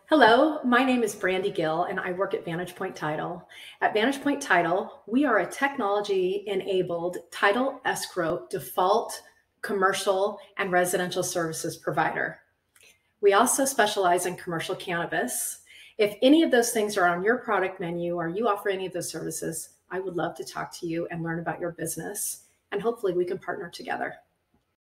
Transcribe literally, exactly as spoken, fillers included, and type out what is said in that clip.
Hello, my name is Brandi Gill and I work at Vantage Point Title. At Vantage Point Title, we are a technology-enabled title escrow default commercial and residential services provider. We also specialize in commercial cannabis. If any of those things are on your product menu or you offer any of those services, I would love to talk to you and learn about your business, and hopefully we can partner together.